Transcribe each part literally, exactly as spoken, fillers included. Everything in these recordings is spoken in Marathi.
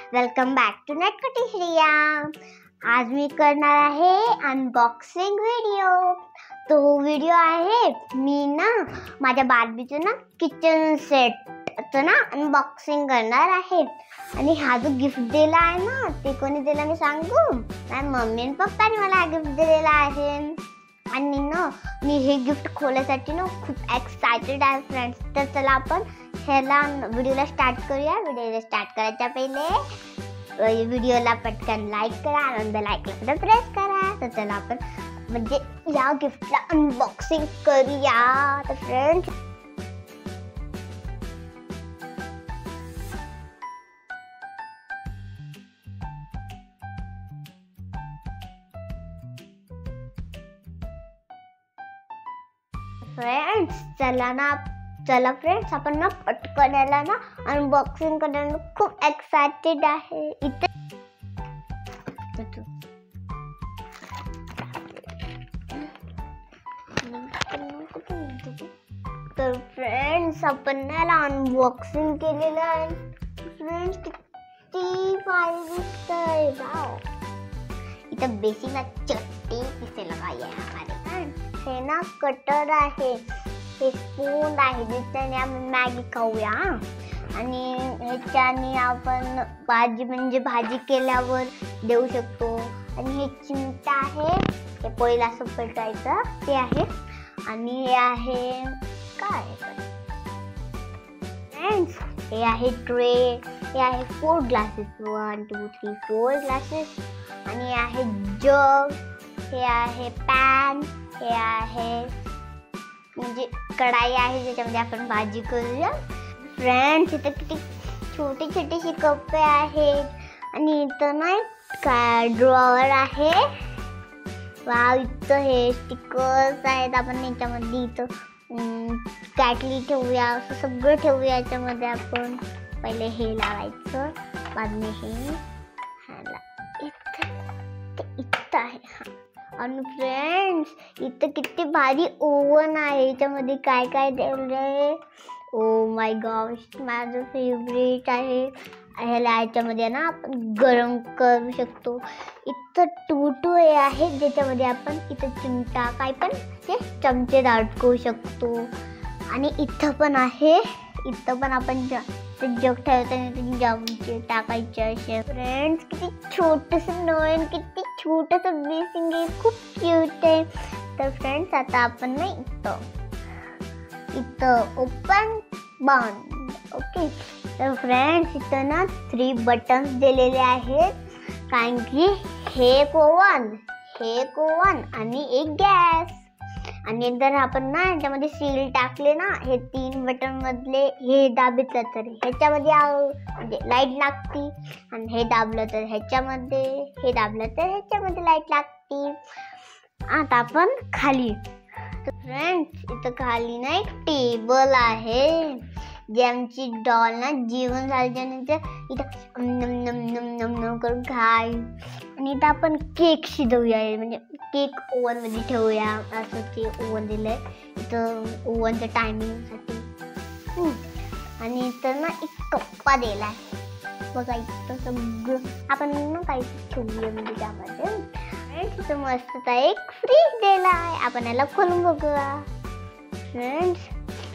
वेलकम बॅक टू नटखटी श्रिया। आज मी करणार आहे अनबॉक्सिंग व्हिडिओ। तो व्हिडिओ आहे मी ना माझ्या बार्बीचं ना किचन सेटचं ना अनबॉक्सिंग करणार आहे। आणि हा जो गिफ्ट दिला आहे ना ते कोणी दिला मी सांगू? माझ्या मम्मी आणि पप्पाने मला हा गिफ्ट दिलेला आहे। आणि ना मी हे गिफ्ट खोलायसाठी ना खूप एक्साइटेड आहे फ्रेंड्स। तर चला आपण ह्याला व्हिडिओला स्टार्ट करूया। व्हिडिओला स्टार्ट करायच्या पहिले व्हिडिओला पटकन लाईक करा आणि बेल आयकॉन प्रेस करा। तर चला आपण म्हणजे या गिफ्टला अनबॉक्सिंग करूया। तर फ्रेंड्स फ्रेंड्स चला ना चला फ्रेंड्स आपण ना पटकन याला ना अनबॉक्सिंग करायला खूप एक्साइटेड आहे। इथे तर फ्रेंड्स आपण ना याला अनबॉक्सिंग केलेलं आहे। फ्रेंड्स किती भारी दिसतंय, वाव। इथं बेसिक ना चट्टी किसे लगाई आहे हमारे फ्रेंड्स। हे ना कटर आहे, हे स्पून आहे ज्याच्याने आपण मॅगी खाऊया। आणि ह्याच्याने आपण भाजी म्हणजे भाजी केल्यावर देऊ शकतो। आणि हे चिमटा आहे, हे पहिला असं पलटायचं ते आहे। आणि हे आहे काय फ्रेंड्स, हे आहे ट्रे, हे आहे four glasses, one two three four glasses. आणि हे आहे जग, हे आहे पॅन, हे आहे म्हणजे कढाई आहे ज्याच्यामध्ये आपण भाजी करूया। फ्रेंड्स इथं किती छोटी छोटीशी कप्पे आहेत। आणि इथं ना काय ड्रॉवर आहे, वाव। इथं हे स्टिकर्स आहेत, आपण याच्यामध्ये इथं कॅटली ठेवूया, असं सगळं ठेवूया याच्यामध्ये। आपण पहिले हे लावायचं, बादने हे ह्याला इथं इथं आहे हा। आणि फ्रेंड्स इथं किती भारी ओव्हन आहे, याच्यामध्ये काय काय ठेवलंय, ओ माय गॉश, माझं फेवरेट आहे। ह्याला याच्यामध्ये ना आपण गरम करू शकतो। इथं टू टू हे आहे ज्याच्यामध्ये आपण इथं चिमटा काय पण ते चमचे अडकवू शकतो। आणि इथं पण आहे, इथं पण आपण जग ठेवताना चमचे टाकायचे असे। फ्रेंड्स किती छोटंसं नळ, किती छोटंसं बेसिंग आहे, खूप क्यूट आहे। तर फ्रेंड्स आता आपण ना इथं इथं ओपन बंद, ओके। तर फ्रेंड्स इथं ना थ्री बटन्स दिलेले आहेत, कारण की हे एक ओव्हन, हे एक ओव्हन आणि एक गॅस। आणि जर आपण ना ह्याच्यामध्ये सील टाकले ना, हे तीन बटन मधले हे दाबितलं तर ह्याच्यामध्ये म्हणजे लाईट लागती। आणि हे दाबलं तर ह्याच्यामध्ये, हे दाबलं तर ह्याच्यामध्ये लाईट लागती। आता आपण खाली, तर फ्रेंड्स इथं खाली ना एक टेबल आहे, जे आमची डॉल ना जेवण झाल्यानंतर इथं नम नम नम नम नम करून खाय। आणि इथं आपण केक शिजवूया, म्हणजे केक ओव्हन मध्ये ठेवूया, असं ते ओव्हन दिलंय इथं ओव्हनच्या टायमिंगसाठी। आणि इथं ना एक कप्पा दिलाय बघा, इथं सगळं आपण ना काही ठेवूया म्हणजे त्यामध्ये। इथं मस्त एक फ्रीज दिलाय, आपण याला खोलून बघूया। फ्रेंड्स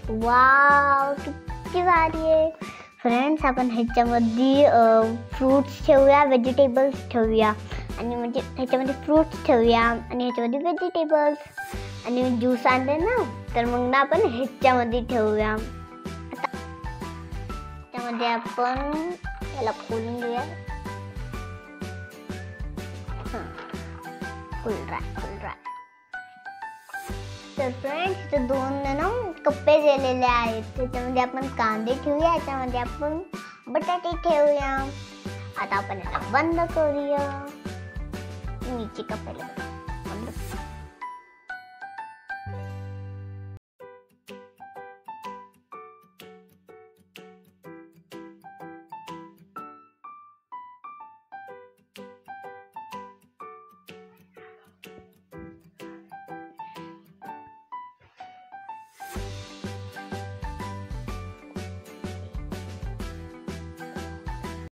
वाव किती भारी आहे। फ्रेंड्स आपण ह्याच्यामध्ये फ्रूट्स ठेवूया, व्हेजिटेबल्स ठेवूया। आणि म्हणजे ह्याच्यामध्ये फ्रूट्स ठेवूया आणि ह्याच्यामध्ये व्हेजिटेबल्स। आणि ज्यूस आणले ना तर मग ना आपण ह्याच्यामध्ये ठेवूया। आता ह्याच्यामध्ये आपण याला खोलून घेऊया, हां फुल ड्राय फुल ड्राय। तर फ्रेंड्स इथे दोन ना कप्पे दिलेले आहेत, त्याच्यामध्ये आपण कांदे ठेवूया, याच्यामध्ये आपण बटाटे ठेवूया। आता आपण याला बंद करूया, नीचे कप्पे